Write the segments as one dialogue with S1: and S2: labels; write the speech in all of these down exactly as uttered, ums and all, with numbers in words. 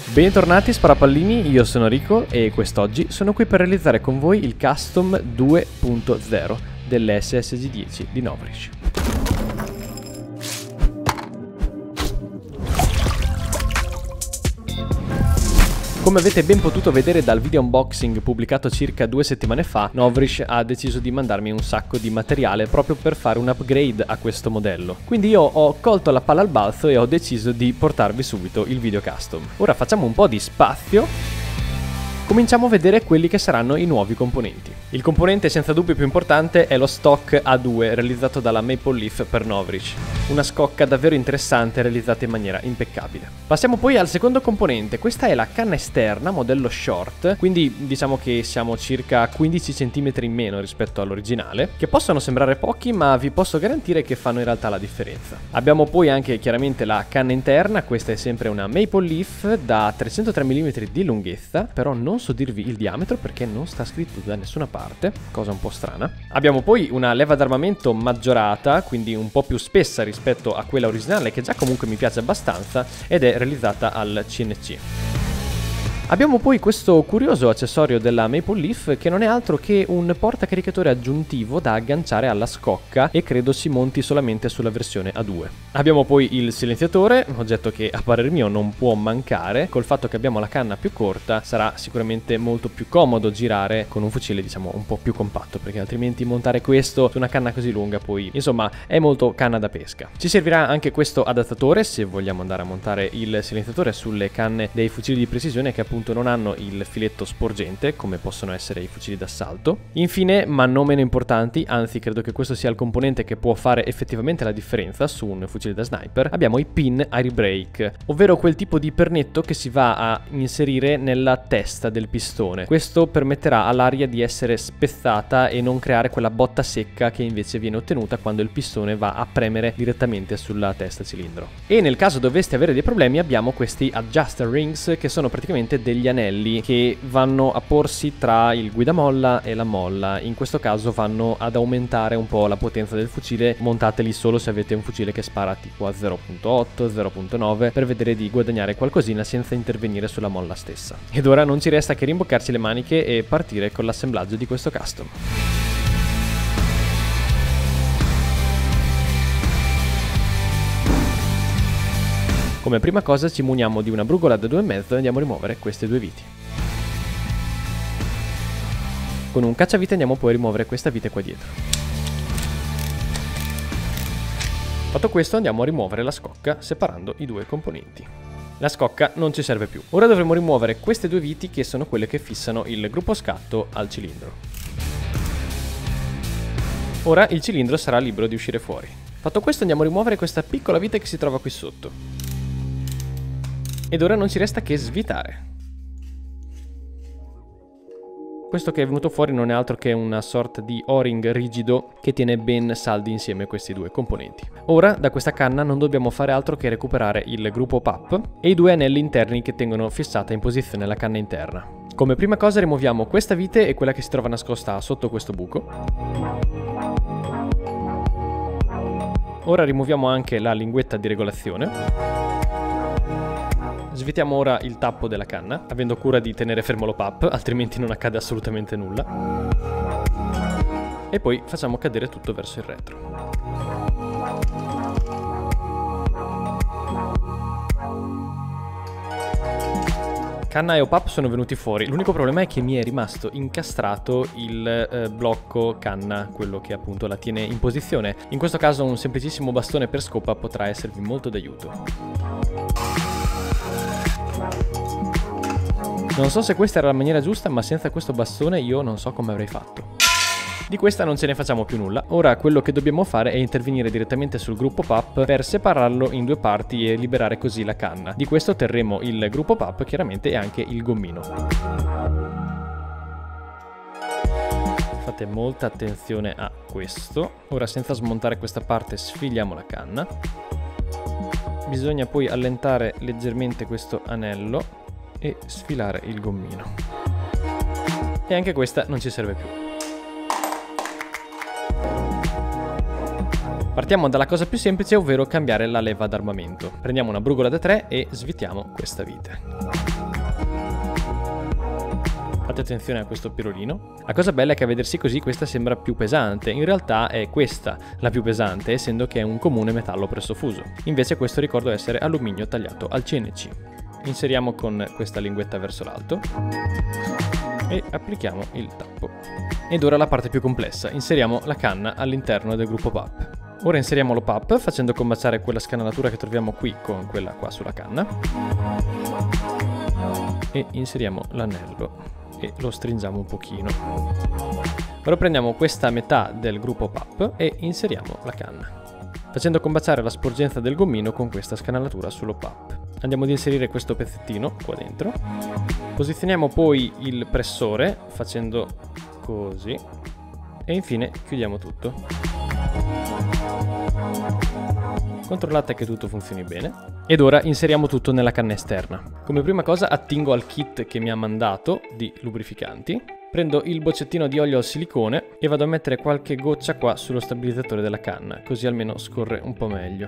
S1: Bentornati Sparapallini, io sono Rico e quest'oggi sono qui per realizzare con voi il custom due punto zero dell'S S G dieci di Novrish. Come avete ben potuto vedere dal video unboxing pubblicato circa due settimane fa, Novrish ha deciso di mandarmi un sacco di materiale proprio per fare un upgrade a questo modello. Quindi io ho colto la palla al balzo e ho deciso di portarvi subito il video custom. Ora facciamo un po' di spazio. Cominciamo a vedere quelli che saranno i nuovi componenti. Il componente senza dubbio più importante è lo stock A due realizzato dalla Maple Leaf per Novrish. Una scocca davvero interessante realizzata in maniera impeccabile. Passiamo poi al secondo componente. Questa è la canna esterna modello short, quindi diciamo che siamo circa quindici centimetri in meno rispetto all'originale, che possono sembrare pochi ma vi posso garantire che fanno in realtà la differenza. Abbiamo poi anche chiaramente la canna interna. Questa è sempre una Maple Leaf da trecentotré millimetri di lunghezza, però non so dirvi il diametro perché non sta scritto da nessuna parte, cosa un po' strana. Abbiamo poi una leva d'armamento maggiorata, quindi un po' più spessa rispetto a quella originale, che già comunque mi piace abbastanza, ed è realizzata al C N C. Abbiamo poi questo curioso accessorio della Maple Leaf che non è altro che un portacaricatore aggiuntivo da agganciare alla scocca e credo si monti solamente sulla versione A due. Abbiamo poi il silenziatore, oggetto che a parer mio non può mancare. Col fatto che abbiamo la canna più corta sarà sicuramente molto più comodo girare con un fucile diciamo un po' più compatto, perché altrimenti montare questo su una canna così lunga poi insomma è molto canna da pesca. Ci servirà anche questo adattatore se vogliamo andare a montare il silenziatore sulle canne dei fucili di precisione che appunto non hanno il filetto sporgente come possono essere i fucili d'assalto. Infine, ma non meno importanti, anzi credo che questo sia il componente che può fare effettivamente la differenza su un fucile da sniper, abbiamo i pin air brake, ovvero quel tipo di pernetto che si va a inserire nella testa del pistone. Questo permetterà all'aria di essere spezzata e non creare quella botta secca che invece viene ottenuta quando il pistone va a premere direttamente sulla testa cilindro. E nel caso doveste avere dei problemi abbiamo questi adjuster rings, che sono praticamente degli anelli che vanno a porsi tra il guidamolla e la molla. In questo caso vanno ad aumentare un po' la potenza del fucile. Montateli solo se avete un fucile che spara tipo a zero punto otto, zero punto nove, per vedere di guadagnare qualcosina senza intervenire sulla molla stessa. Ed ora non ci resta che rimboccarci le maniche e partire con l'assemblaggio di questo custom. Come prima cosa ci muniamo di una brugola da due e mezzo e andiamo a rimuovere queste due viti. Con un cacciavite andiamo poi a rimuovere questa vite qua dietro. Fatto questo andiamo a rimuovere la scocca separando i due componenti. La scocca non ci serve più. Ora dovremo rimuovere queste due viti che sono quelle che fissano il gruppo scatto al cilindro. Ora il cilindro sarà libero di uscire fuori. Fatto questo andiamo a rimuovere questa piccola vite che si trova qui sotto. Ed ora non ci resta che svitare. Questo che è venuto fuori non è altro che una sorta di O-ring rigido che tiene ben saldi insieme questi due componenti. Ora da questa canna non dobbiamo fare altro che recuperare il gruppo P U P e i due anelli interni che tengono fissata in posizione la canna interna. Come prima cosa rimuoviamo questa vite e quella che si trova nascosta sotto questo buco. Ora rimuoviamo anche la linguetta di regolazione. Svitiamo ora il tappo della canna, avendo cura di tenere fermo lo P U P, altrimenti non accade assolutamente nulla. E poi facciamo cadere tutto verso il retro. Canna e O P U P sono venuti fuori, l'unico problema è che mi è rimasto incastrato il eh, blocco canna, quello che appunto la tiene in posizione. In questo caso un semplicissimo bastone per scopa potrà esservi molto d'aiuto. Non so se questa era la maniera giusta, ma senza questo bastone io non so come avrei fatto. Di questa non ce ne facciamo più nulla. Ora quello che dobbiamo fare è intervenire direttamente sul gruppo P U P per separarlo in due parti e liberare così la canna. Di questo terremo il gruppo P U P chiaramente e anche il gommino. Fate molta attenzione a questo. Ora senza smontare questa parte sfiliamo la canna. Bisogna poi allentare leggermente questo anello e sfilare il gommino. E anche questa non ci serve più. Partiamo dalla cosa più semplice, ovvero cambiare la leva d'armamento. Prendiamo una brugola da tre e svitiamo questa vite. Fate attenzione a questo pirolino. La cosa bella è che a vedersi così questa sembra più pesante, in realtà è questa la più pesante, essendo che è un comune metallo presso fuso. Invece questo ricordo essere alluminio tagliato al C N C. Inseriamo con questa linguetta verso l'alto e applichiamo il tappo. Ed ora la parte più complessa, inseriamo la canna all'interno del gruppo P A P. Ora inseriamo lo P A P facendo combaciare quella scanalatura che troviamo qui con quella qua sulla canna e inseriamo l'anello e lo stringiamo un pochino. Ora prendiamo questa metà del gruppo P A P e inseriamo la canna facendo combaciare la sporgenza del gommino con questa scanalatura sullo P A P. Andiamo ad inserire questo pezzettino qua dentro, posizioniamo poi il pressore facendo così e infine chiudiamo tutto. Controllate che tutto funzioni bene ed ora inseriamo tutto nella canna esterna. Come prima cosa attingo al kit che mi ha mandato di lubrificanti, prendo il boccettino di olio al silicone e vado a mettere qualche goccia qua sullo stabilizzatore della canna, così almeno scorre un po' meglio.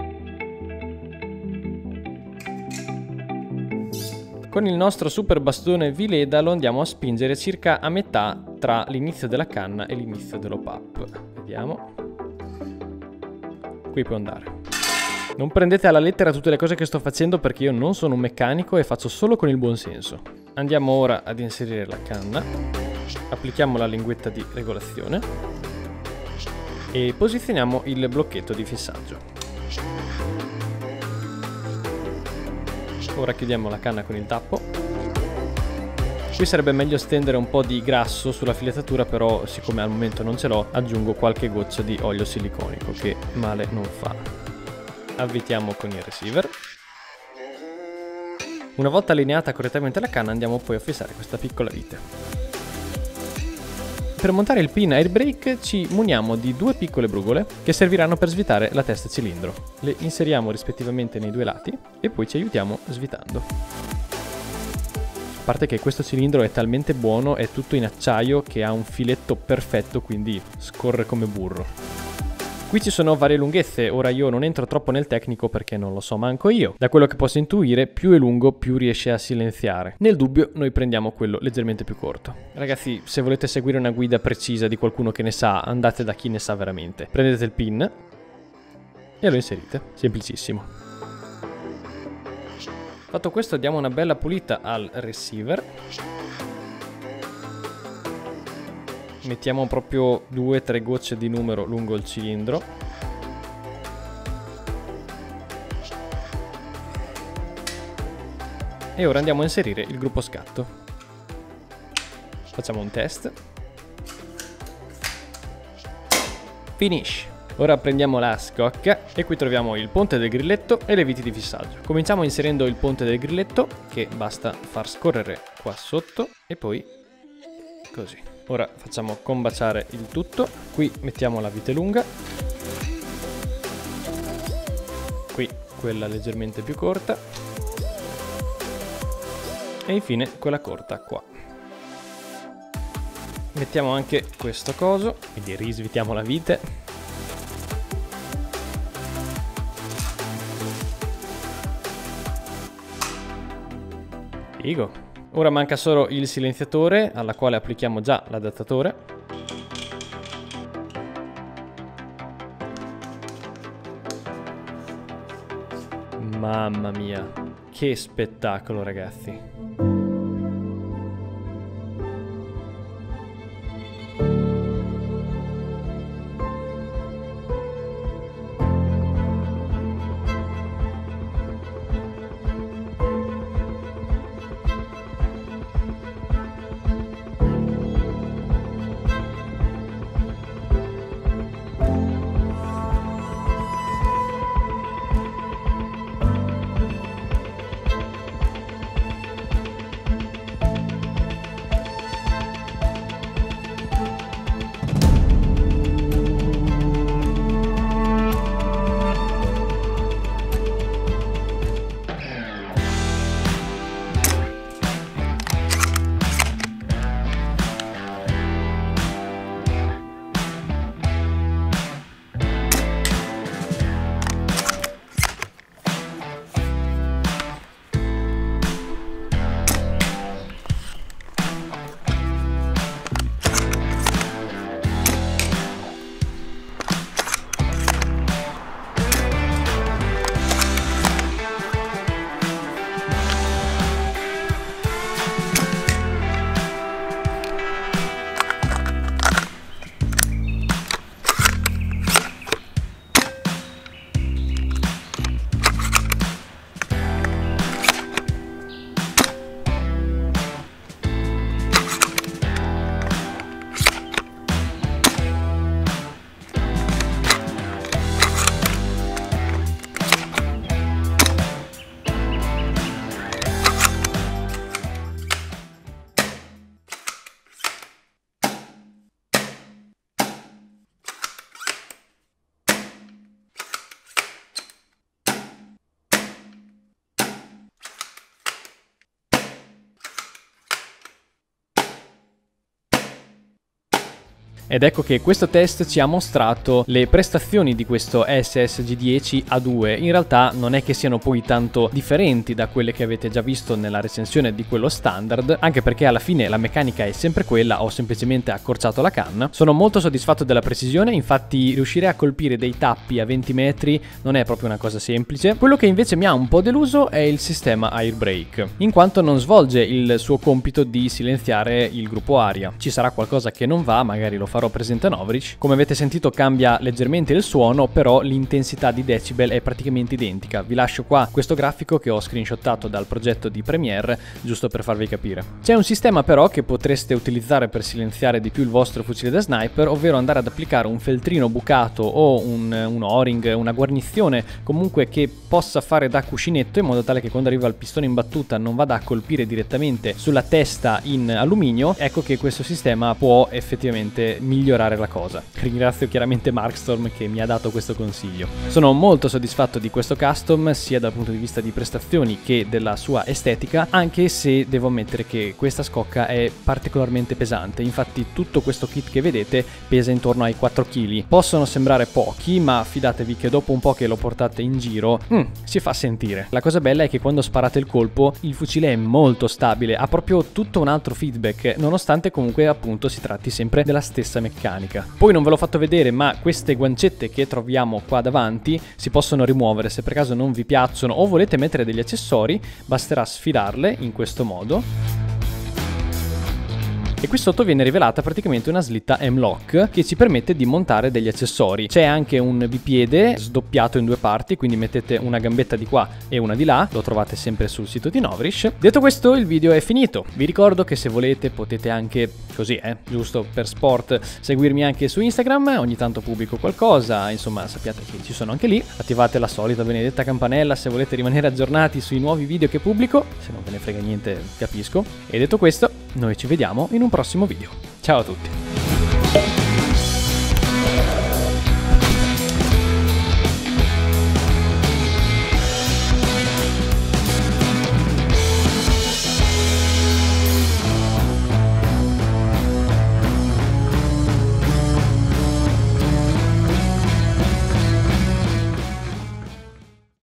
S1: Con il nostro super bastone Vileda lo andiamo a spingere circa a metà tra l'inizio della canna e l'inizio dello P A P. Vediamo. Qui può andare. Non prendete alla lettera tutte le cose che sto facendo perché io non sono un meccanico e faccio solo con il buon senso. Andiamo ora ad inserire la canna, applichiamo la linguetta di regolazione e posizioniamo il blocchetto di fissaggio. Ora chiudiamo la canna con il tappo. Qui sarebbe meglio stendere un po' di grasso sulla filettatura, però siccome al momento non ce l'ho aggiungo qualche goccia di olio siliconico che male non fa. Avvitiamo con il receiver. Una volta allineata correttamente la canna andiamo poi a fissare questa piccola vite. Per montare il pin air brake ci muniamo di due piccole brugole che serviranno per svitare la testa cilindro. Le inseriamo rispettivamente nei due lati e poi ci aiutiamo svitando. A parte che questo cilindro è talmente buono, è tutto in acciaio che ha un filetto perfetto, quindi scorre come burro. Qui ci sono varie lunghezze, ora io non entro troppo nel tecnico perché non lo so manco io. Da quello che posso intuire, più è lungo più riesce a silenziare. Nel dubbio noi prendiamo quello leggermente più corto. Ragazzi, se volete seguire una guida precisa di qualcuno che ne sa, andate da chi ne sa veramente. Prendete il pin e lo inserite, semplicissimo. Fatto questo diamo una bella pulita al receiver. Mettiamo proprio due tre gocce di numero lungo il cilindro. E ora andiamo a inserire il gruppo scatto. Facciamo un test. Finish. Ora prendiamo la scocca e qui troviamo il ponte del grilletto e le viti di fissaggio. Cominciamo inserendo il ponte del grilletto che basta far scorrere qua sotto e poi così. Ora facciamo combaciare il tutto, qui mettiamo la vite lunga, qui quella leggermente più corta e infine quella corta qua. Mettiamo anche questo coso, quindi risvitiamo la vite. Figo! Ora manca solo il silenziatore, alla quale applichiamo già l'adattatore. Mamma mia, che spettacolo ragazzi! Ed ecco che questo test ci ha mostrato le prestazioni di questo E S S G dieci A due. In realtà non è che siano poi tanto differenti da quelle che avete già visto nella recensione di quello standard, anche perché alla fine la meccanica è sempre quella, ho semplicemente accorciato la canna. Sono molto soddisfatto della precisione, infatti riuscire a colpire dei tappi a venti metri non è proprio una cosa semplice. Quello che invece mi ha un po' deluso è il sistema Air Brake, in quanto non svolge il suo compito di silenziare il gruppo aria. Ci sarà qualcosa che non va, magari lo farò presente a Novritsch. Come avete sentito cambia leggermente il suono, però l'intensità di decibel è praticamente identica. Vi lascio qua questo grafico che ho screenshottato dal progetto di Premiere, giusto per farvi capire. C'è un sistema però che potreste utilizzare per silenziare di più il vostro fucile da sniper, ovvero andare ad applicare un feltrino bucato o un, un o-ring, una guarnizione comunque che possa fare da cuscinetto, in modo tale che quando arriva il pistone in battuta non vada a colpire direttamente sulla testa in alluminio. Ecco che questo sistema può effettivamente migliorare la cosa. Ringrazio chiaramente Markstorm che mi ha dato questo consiglio. Sono molto soddisfatto di questo custom sia dal punto di vista di prestazioni che della sua estetica, anche se devo ammettere che questa scocca è particolarmente pesante. Infatti tutto questo kit che vedete pesa intorno ai quattro chili. Possono sembrare pochi, ma fidatevi che dopo un po' che lo portate in giro mm, si fa sentire. La cosa bella è che quando sparate il colpo il fucile è molto stabile, ha proprio tutto un altro feedback, nonostante comunque appunto si tratti sempre della stessa meccanica. Poi non ve l'ho fatto vedere, ma queste guancette che troviamo qua davanti si possono rimuovere. Se per caso non vi piacciono o volete mettere degli accessori, basterà sfilarle in questo modo. E qui sotto viene rivelata praticamente una slitta M-Lock che ci permette di montare degli accessori. C'è anche un bipiede sdoppiato in due parti, quindi mettete una gambetta di qua e una di là, lo trovate sempre sul sito di Novritsch. Detto questo, il video è finito. Vi ricordo che se volete potete anche, così eh, giusto per sport, seguirmi anche su Instagram, ogni tanto pubblico qualcosa, insomma sappiate che ci sono anche lì. Attivate la solita benedetta campanella se volete rimanere aggiornati sui nuovi video che pubblico, se non ve ne frega niente capisco. E detto questo, noi ci vediamo in un prossimo video. Ciao a tutti!